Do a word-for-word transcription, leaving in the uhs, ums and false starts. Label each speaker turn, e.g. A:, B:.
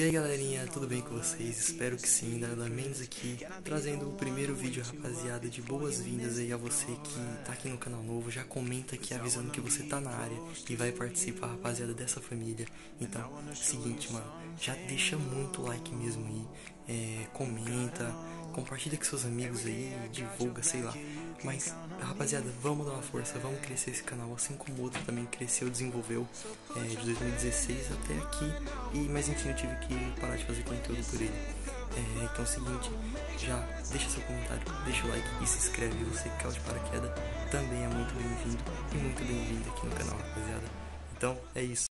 A: aí galerinha, tudo bem com vocês? Espero que sim, nada menos aqui, trazendo o primeiro vídeo, rapaziada, de boas-vindas aí a você que tá aqui no canal novo. Já comenta aqui avisando que você tá na área e vai participar, rapaziada, dessa família. Então, seguinte, mano, já deixa muito like mesmo aí, é, comenta, compartilha com seus amigos aí, divulga, sei lá. Mas, rapaziada, vamos dar uma força, vamos crescer esse canal, assim como o outro também cresceu, desenvolveu, é, de dois mil e dezesseis até aqui. E, mas enfim, eu tive que parar de fazer conteúdo por ele. É, então é o seguinte, já deixa seu comentário, deixa o like e se inscreve. Você que caiu de paraquedas também é muito bem-vindo e muito bem-vindo aqui no canal, rapaziada. Então, é isso.